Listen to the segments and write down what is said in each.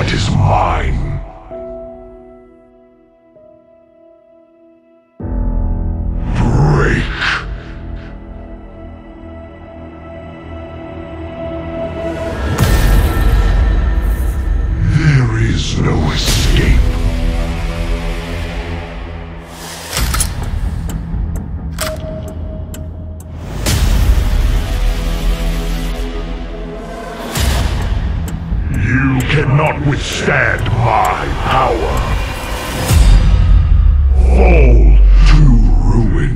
that is mine. Break. There is no escape. You cannot withstand my power. Fall to ruin.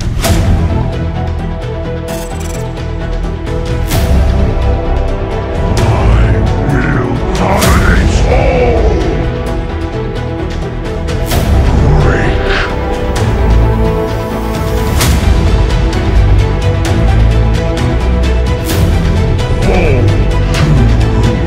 My will dominates all. Break. Fall to ruin.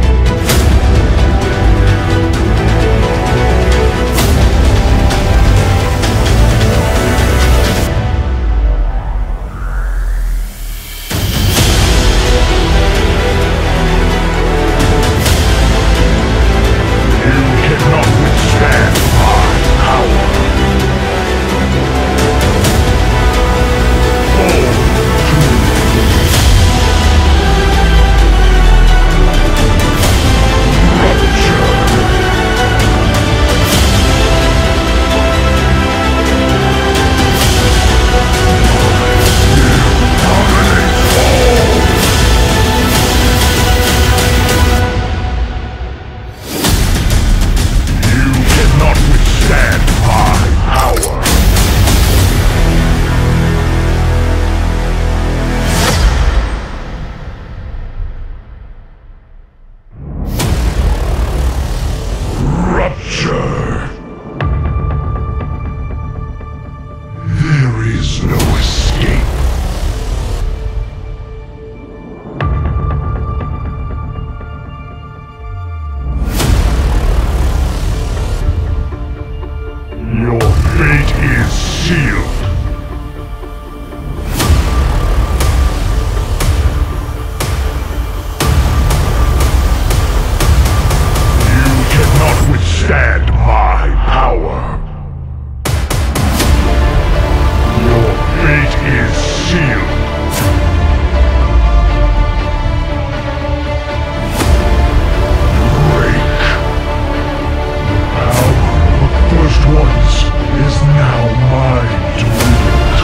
There is no escape. Your fate is sealed. You cannot withstand my power. Your fate is sealed. Break. The power of First Ones is now mine to wield.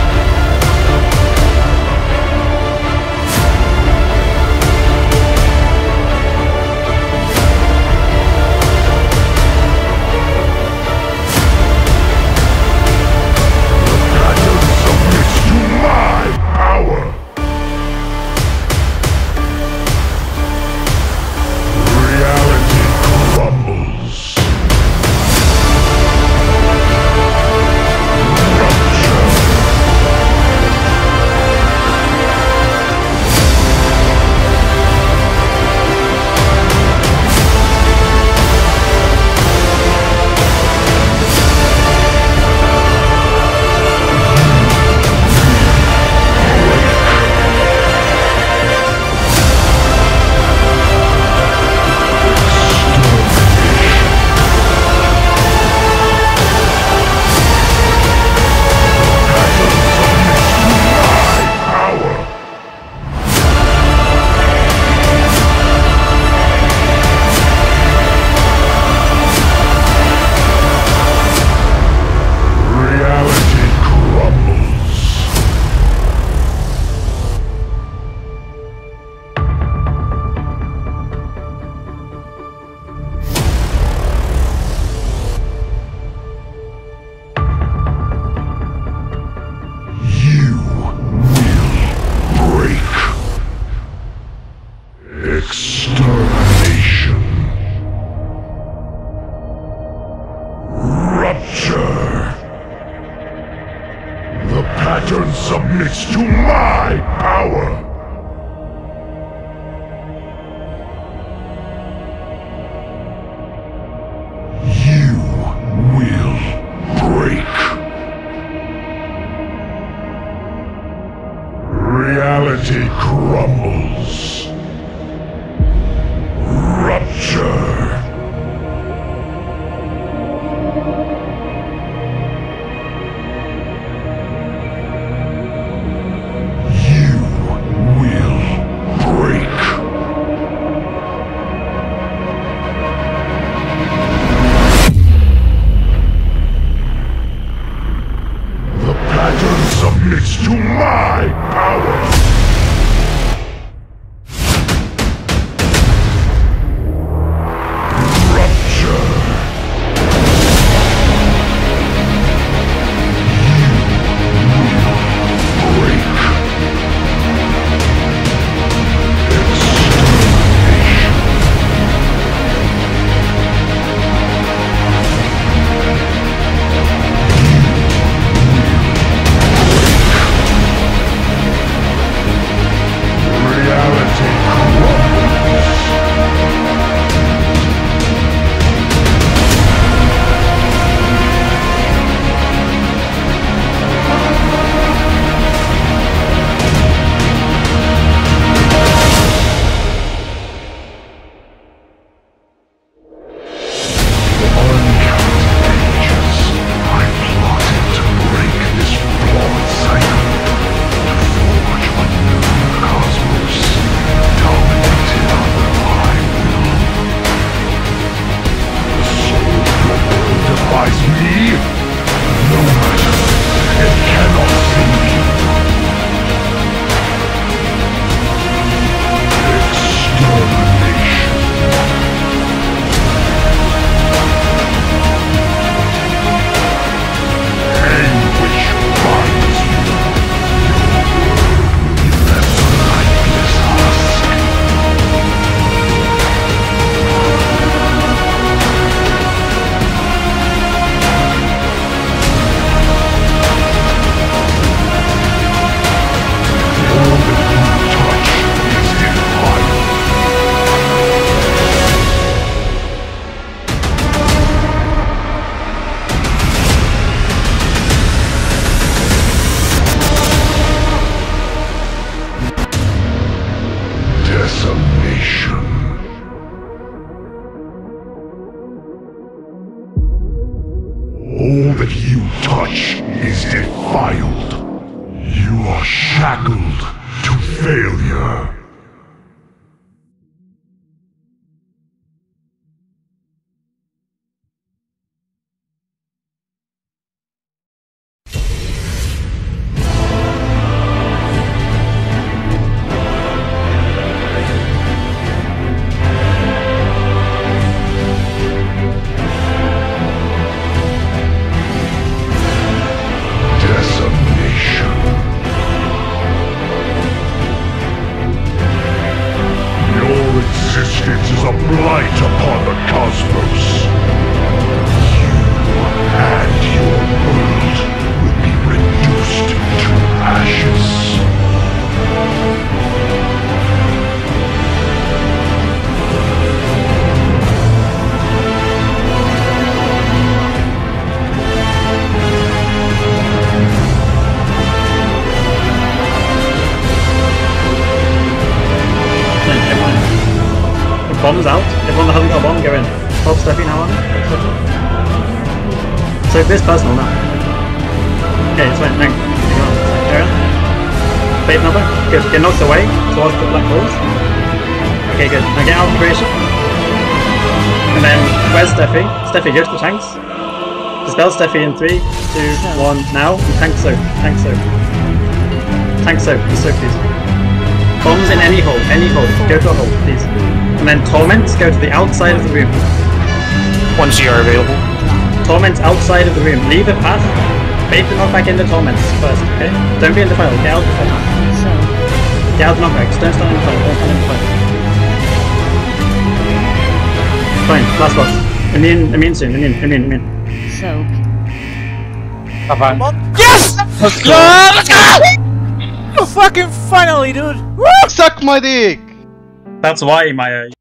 Extermination. Rupture. The pattern submits to my power. You will break. Reality crumbles. Rupture. submits to my power! All that you touch is defiled. You are shackled to failure. Existence is a blight upon the cosmos. You and your world will be reduced to ashes. Bombs out. Everyone that hasn't got a bomb, go in. Top Steffi now on. So this personal now. Okay, it's fine. No. Aaron. Fate number. Good. Get knocked away towards the black holes. Okay, good. Now get out of creation. And then where's Steffi? Steffi, go to the tanks. Dispel Steffi in 3, 2, 1 now. And tank soak. Tank soak. Tank soak. Soak please. Bombs in any hole. Any hole. Go to a hole, please. And then Torments, go to the outside of the room. Once you are available. Torments outside of the room. Leave a path. Bait the knockback into Torments first, okay? Don't be in the fight. Get out of the fight. Get out of the knockbacks. Don't stand in the fight. Don't stand in the fight. Fine, last boss. Immune soon. Immune. Soap. Yes! Let's go! Let's go! Fucking finally, dude! Suck my dick! That's why my